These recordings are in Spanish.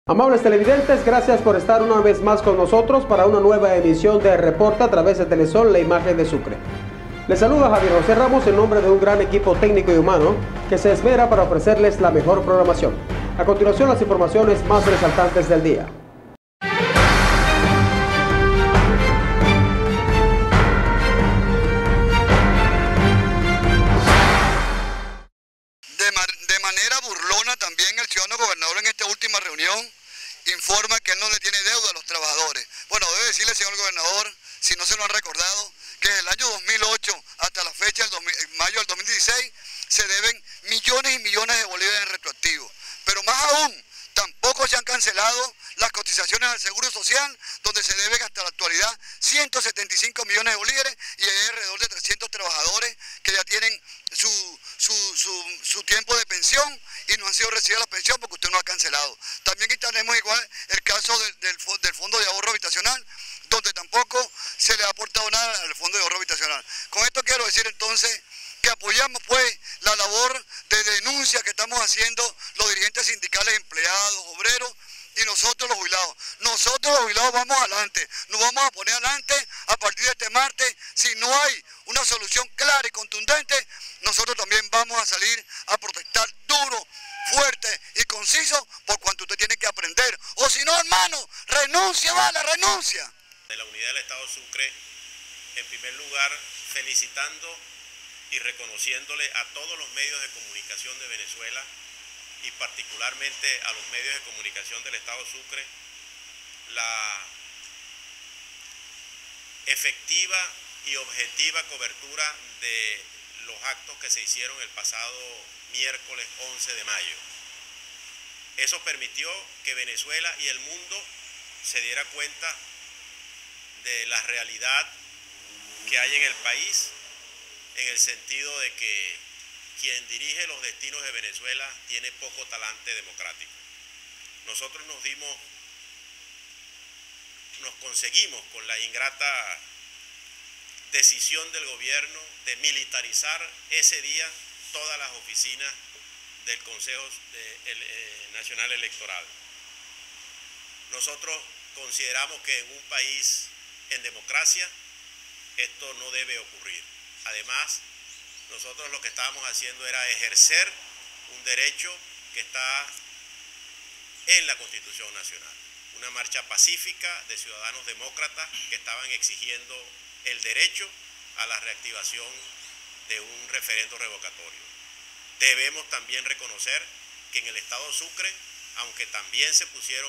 Amables televidentes, gracias por estar una vez más con nosotros para una nueva emisión de Reporta a través de Telesol, la imagen de Sucre. Les saluda Javier José Ramos en nombre de un gran equipo técnico y humano que se esmera para ofrecerles la mejor programación. A continuación, las informaciones más resaltantes del día. De manera burlona también el ciudadano gobernador en esta última reunión informa que él no le tiene deuda a los trabajadores. Bueno, debe decirle, señor gobernador, si no se lo han recordado, que desde el año 2008 hasta la fecha, mayo del 2016, se deben millones y millones de bolívares en retroactivo. Pero más aún, tampoco se han cancelado las cotizaciones al Seguro Social, donde se deben hasta la actualidad 175 millones de bolívares y hay alrededor de 300 trabajadores que ya tienen su tiempo de pensión y no han sido recibidas la pensión porque usted no ha cancelado. También aquí tenemos igual el caso del Fondo de Ahorro Habitacional, donde tampoco se le ha aportado nada al Fondo de Ahorro Habitacional. Con esto quiero decir entonces que apoyamos pues la labor de denuncia que estamos haciendo los dirigentes sindicales, empleados, obreros y nosotros los jubilados. Nosotros los jubilados vamos adelante, nos vamos a poner adelante a partir de este martes. Si no hay una solución clara y contundente, nosotros también vamos a salir a protestar duro, fuerte y conciso por cuanto usted tiene que aprender. O si no, hermano, renuncia, vale, renuncia. De la unidad del Estado Sucre, en primer lugar, felicitando y reconociéndole a todos los medios de comunicación de Venezuela y particularmente a los medios de comunicación del Estado Sucre la efectiva y objetiva cobertura de los actos que se hicieron el pasado miércoles 11 de mayo. Eso permitió que Venezuela y el mundo se diera cuenta de la realidad que hay en el país, en el sentido de que quien dirige los destinos de Venezuela tiene poco talante democrático. Nosotros nos conseguimos con la ingrata decisión del gobierno de militarizar ese día todas las oficinas del Consejo Nacional Electoral. Nosotros consideramos que en un país en democracia esto no debe ocurrir. Además, nosotros lo que estábamos haciendo era ejercer un derecho que está en la Constitución Nacional. Una marcha pacífica de ciudadanos demócratas que estaban exigiendo el derecho a la reactivación de un referendo revocatorio. Debemos también reconocer que en el Estado Sucre, aunque también se pusieron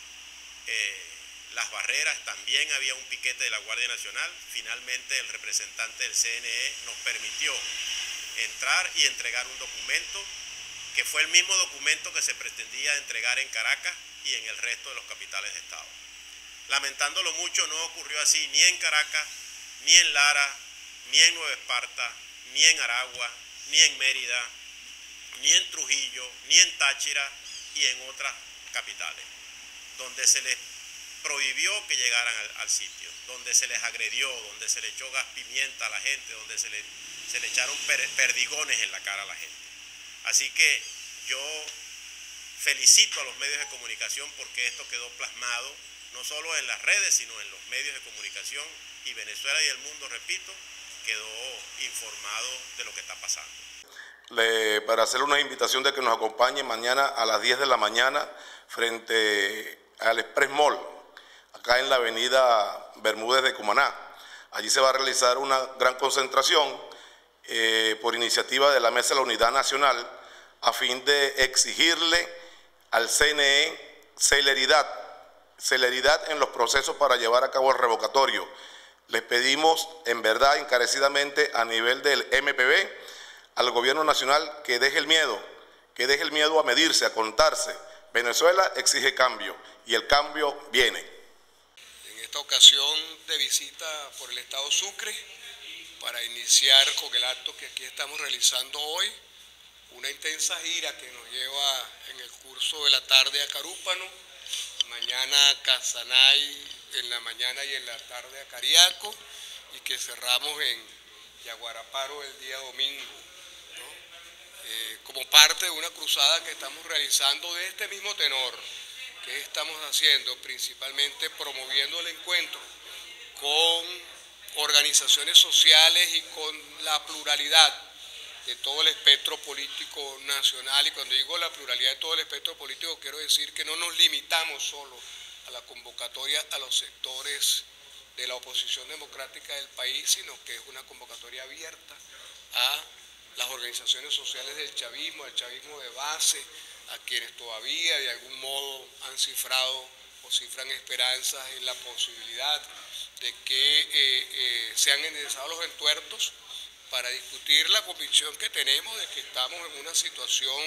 las barreras, también había un piquete de la Guardia Nacional. Finalmente el representante del CNE nos permitió entrar y entregar un documento que fue el mismo documento que se pretendía entregar en Caracas y en el resto de los capitales de Estado. Lamentándolo mucho, no ocurrió así ni en Caracas, ni en Lara, ni en Nueva Esparta, ni en Aragua, ni en Mérida, ni en Trujillo, ni en Táchira y en otras capitales, donde se les prohibió que llegaran al sitio, donde se les agredió, donde se le echó gas pimienta a la gente, donde se le echaron perdigones en la cara a la gente. Así que yo felicito a los medios de comunicación porque esto quedó plasmado no solo en las redes, sino en los medios de comunicación, y Venezuela y el mundo, repito, quedó informado de lo que está pasando. Para hacerle una invitación de que nos acompañe mañana a las 10 de la mañana frente al Express Mall, acá en la avenida Bermúdez de Cumaná. Allí se va a realizar una gran concentración por iniciativa de la Mesa de la Unidad Nacional a fin de exigirle al CNE celeridad en los procesos para llevar a cabo el revocatorio. Les pedimos en verdad encarecidamente a nivel del MPB al gobierno nacional que deje el miedo a medirse, a contarse. Venezuela exige cambio y el cambio viene. En esta ocasión de visita por el Estado Sucre, para iniciar con el acto que aquí estamos realizando hoy, una intensa gira que nos lleva en el curso de la tarde a Carúpano, mañana a Casanay, en la mañana y en la tarde a Cariaco, y que cerramos en Yaguaraparo el día domingo, ¿no? Como parte de una cruzada que estamos realizando de este mismo tenor, ¿Qué estamos haciendo? Principalmente promoviendo el encuentro con organizaciones sociales y con la pluralidad de todo el espectro político nacional. Y cuando digo la pluralidad de todo el espectro político, quiero decir que no nos limitamos solo a la convocatoria a los sectores de la oposición democrática del país, sino que es una convocatoria abierta a las organizaciones sociales del chavismo, al chavismo de base, a quienes todavía de algún modo han cifrado o cifran esperanzas en la posibilidad de que sean enderezados los entuertos para discutir la convicción que tenemos de que estamos en una situación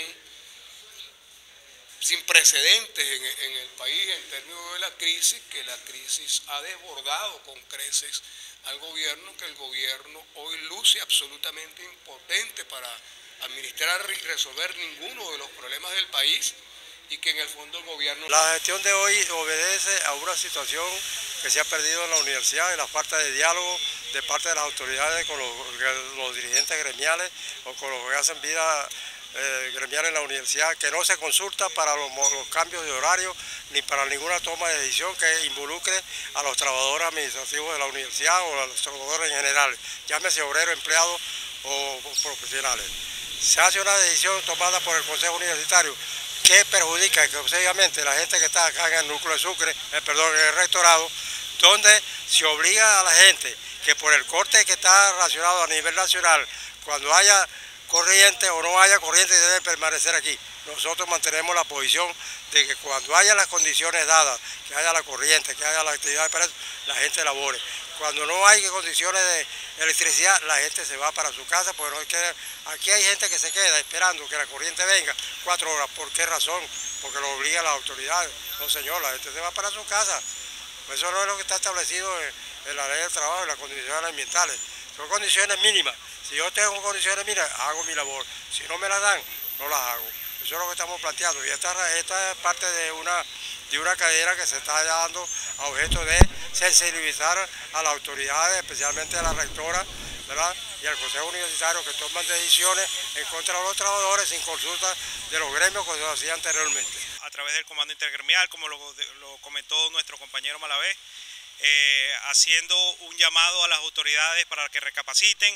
sin precedentes en el país en términos de la crisis, que la crisis ha desbordado con creces al gobierno, que el gobierno hoy luce absolutamente impotente para administrar y resolver ninguno de los problemas del país, y que en el fondo el gobierno... La gestión de hoy obedece a una situación que se ha perdido en la universidad, en la falta de diálogo de parte de las autoridades con los dirigentes gremiales o con los que hacen vida gremial en la universidad, que no se consulta para los cambios de horario ni para ninguna toma de decisión que involucre a los trabajadores administrativos de la universidad o a los trabajadores en general, llámese obrero, empleado o profesionales. Se hace una decisión tomada por el Consejo Universitario que perjudica exclusivamente a la gente que está acá en el núcleo de Sucre, en el rectorado, donde se obliga a la gente que por el corte que está racionado a nivel nacional, cuando haya corriente o no haya corriente, debe permanecer aquí. Nosotros mantenemos la posición de que cuando haya las condiciones dadas, que haya la corriente, que haya la actividad de preso, la gente labore. Cuando no hay condiciones de electricidad, la gente se va para su casa, porque no queda. Aquí hay gente que se queda esperando que la corriente venga 4 horas. ¿Por qué razón? Porque lo obligan las autoridades. No, señor, la gente se va para su casa. Eso no es lo que está establecido en la ley del trabajo y las condiciones ambientales. Son condiciones mínimas. Si yo tengo condiciones mínimas, hago mi labor. Si no me las dan, no las hago. Eso es lo que estamos planteando. Y esta es parte de una cadena que se está dando a objeto de sensibilizar a las autoridades, especialmente a la rectora, ¿verdad?, y al Consejo Universitario, que toman decisiones en contra de los trabajadores sin consulta de los gremios como se hacía anteriormente. A través del Comando Intergremial, como lo comentó nuestro compañero Malavé, haciendo un llamado a las autoridades para que recapaciten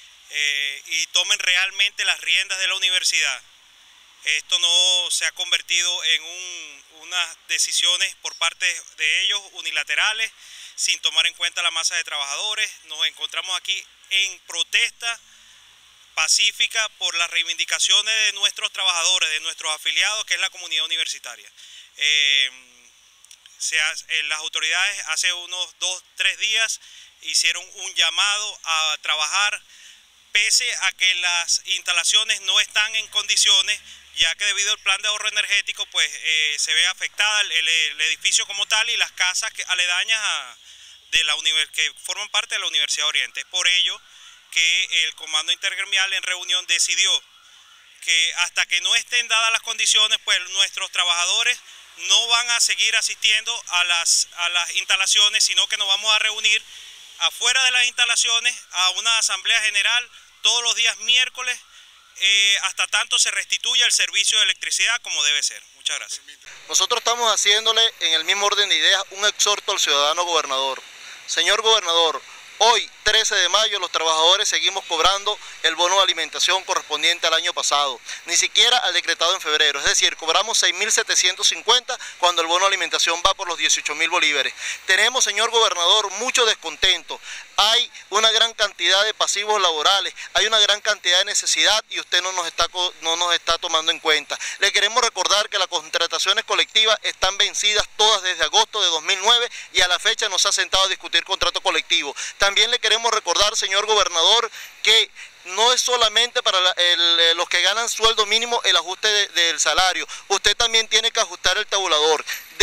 y tomen realmente las riendas de la universidad. Esto no se ha convertido en unas decisiones por parte de ellos unilaterales, sin tomar en cuenta la masa de trabajadores. Nos encontramos aquí en protesta pacífica por las reivindicaciones de nuestros trabajadores, de nuestros afiliados, que es la comunidad universitaria. Las autoridades hace unos 2-3 días hicieron un llamado a trabajar, pese a que las instalaciones no están en condiciones, ya que debido al plan de ahorro energético pues se ve afectada el edificio como tal y las casas aledañas que forman parte de la Universidad Oriente. Es por ello que el Comando Intergremial en reunión decidió que hasta que no estén dadas las condiciones, pues nuestros trabajadores no van a seguir asistiendo a las instalaciones, sino que nos vamos a reunir afuera de las instalaciones a una asamblea general todos los días miércoles, hasta tanto se restituya el servicio de electricidad como debe ser. Muchas gracias. Nosotros estamos haciéndole en el mismo orden de ideas un exhorto al ciudadano gobernador. Señor gobernador, hoy, 13 de mayo, los trabajadores seguimos cobrando el bono de alimentación correspondiente al año pasado, ni siquiera al decretado en febrero, es decir, cobramos 6.750 cuando el bono de alimentación va por los 18.000 bolívares. Tenemos, señor gobernador, mucho descontento, hay una gran cantidad de pasivos laborales, hay una gran cantidad de necesidad y usted no nos está tomando en cuenta. Le queremos recordar que las contrataciones colectivas están vencidas todas desde agosto de 2009 y a la fecha no se ha sentado a discutir contrato colectivo. También le queremos recordar, señor gobernador, que no es solamente para los que ganan sueldo mínimo el ajuste del salario. Usted también tiene que ajustar el tabulador. Deje de estar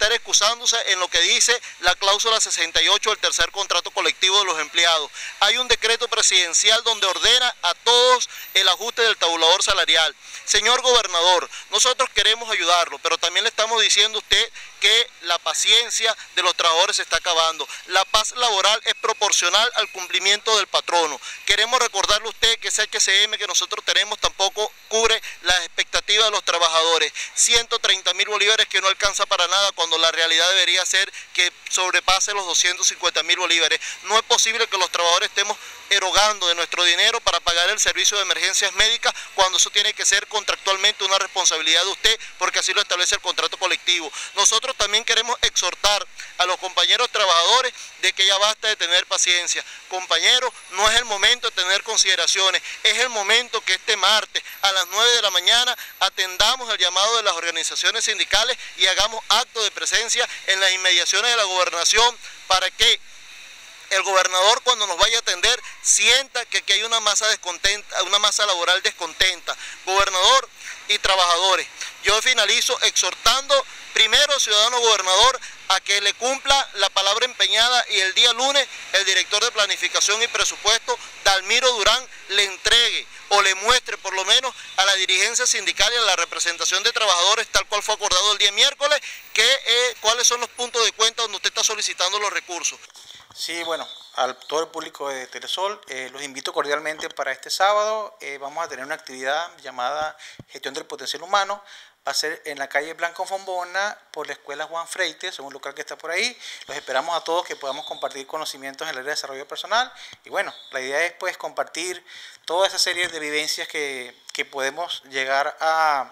estar excusándose en lo que dice la cláusula 68 del tercer contrato colectivo de los empleados. Hay un decreto presidencial donde ordena a todos el ajuste del tabulador salarial. Señor gobernador, nosotros queremos ayudarlo, pero también le estamos diciendo a usted que la paciencia de los trabajadores se está acabando. La paz laboral es proporcional al cumplimiento del patrono. Queremos recordarle a usted que ese HCM que nosotros tenemos tampoco cubre las expectativas de los trabajadores. 130.000 bolívares que no alcanza para nada cuando la realidad debería ser que sobrepase los 250.000 bolívares. No es posible que los trabajadores estemos erogando de nuestro dinero para pagar el servicio de emergencias médicas cuando eso tiene que ser contractualmente una responsabilidad de usted porque así lo establece el contrato colectivo. Nosotros también queremos exhortar a los compañeros trabajadores de que ya basta de tener paciencia. Compañeros, no es el momento de tener consideraciones, es el momento que este martes a las 9 de la mañana atendamos el llamado de las organizaciones sindicales y hagamos acto de presencia en las inmediaciones de la gobernación para que el gobernador cuando nos vaya a atender sienta que aquí hay una masa descontenta, una masa laboral descontenta. Gobernador y trabajadores, yo finalizo exhortando primero, ciudadano gobernador, a que le cumpla la palabra empeñada y el día lunes el director de planificación y presupuesto, Dalmiro Durán, le entregue o le muestre por lo menos a la dirigencia sindical y a la representación de trabajadores, tal cual fue acordado el día miércoles, cuáles son los puntos de cuenta donde usted está solicitando los recursos. Sí, bueno, a todo el público de Telesol, los invito cordialmente para este sábado. Vamos a tener una actividad llamada Gestión del Potencial Humano. Va a ser en la calle Blanco Fombona por la escuela Juan Freites, un local que está por ahí. Los esperamos a todos que podamos compartir conocimientos en el área de desarrollo personal. Y bueno, la idea es pues compartir toda esa serie de vivencias que podemos llegar a...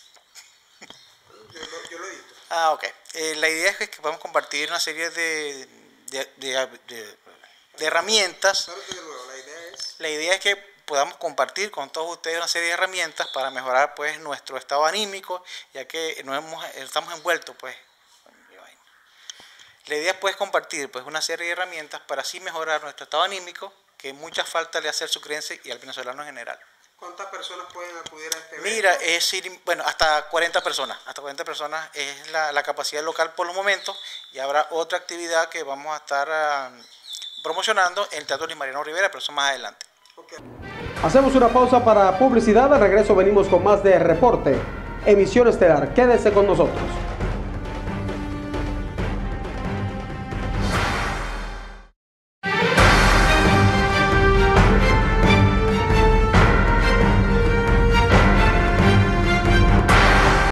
Yo lo edito. Ok. La idea es que podamos compartir una serie de herramientas. La idea es que podamos compartir con todos ustedes una serie de herramientas para mejorar pues nuestro estado anímico, ya que estamos envueltos pues. La idea es pues compartir pues una serie de herramientas para así mejorar nuestro estado anímico, que mucha falta le hace al sucrense y al venezolano en general. ¿Cuántas personas pueden acudir a este evento? Mira, bueno, hasta 40 personas. Hasta 40 personas es la capacidad local por los momentos, y habrá otra actividad que vamos a estar promocionando en el Teatro Luis Mariano Rivera, pero eso más adelante. Okay. Hacemos una pausa para publicidad. Al regreso venimos con más de Reporte, emisión estelar. Quédese con nosotros.